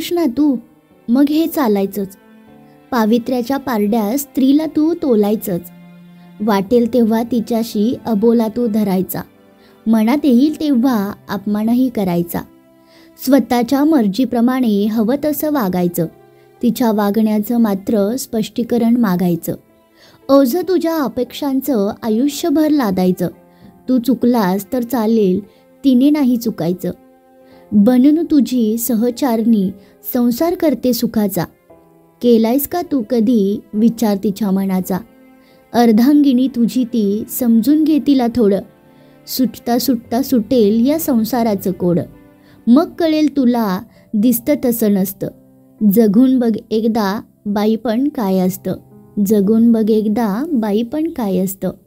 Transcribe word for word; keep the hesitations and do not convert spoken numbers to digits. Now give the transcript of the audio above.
करतोस ना तू, मग हे चालायचंच. पावित्र्याच्या पारड्या स्त्रीला तू तोलायचंच. वाटेल तेव्हा तिच्याशी अबोला तू धरायचा. मनात येईल तेव्हा अपमानही करायचा. स्वतःच्या मर्जीप्रमाणे हवं तसं वागायचं. तिच्या वागण्याचं मात्र स्पष्टीकरण मागायचं. ओझं तुझ्या अपेक्षांचं आयुष्यभर लादायचं. तू चुकलास तर चालेल, तिने नाही चुकायचं. बनून तुझी सहचारणी संसार करते सुखाचा. केलायस का तू कधी विचार तिच्या मनाचा. अर्धांगिनी तुझी ती समजून घे तिला थोडं. सुटता सुटता सुटेल या संसाराचं कोड. मग कळेल तुला दिसतं तसं नसतं. जगून बघ एकदा बाईपण काय असतं. जगून बघ एकदा बाईपण काय असतं.